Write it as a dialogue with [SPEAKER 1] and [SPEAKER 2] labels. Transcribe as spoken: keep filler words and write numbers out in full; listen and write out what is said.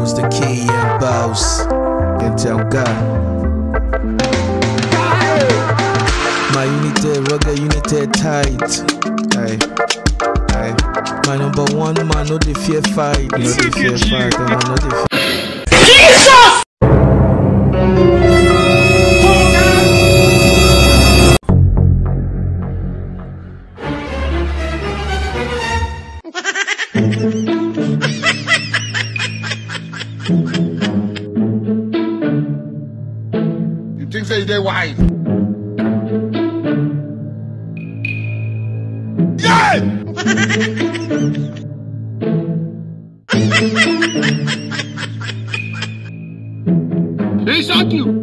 [SPEAKER 1] Bounce the key and bounce. Can't tell God. My unity, rugged unity tight. Aye, aye. My number one man, no the fear fight. No the fear fight. I'm not the fear. Jesus!
[SPEAKER 2] You think say they wise? Yeah! They shot you.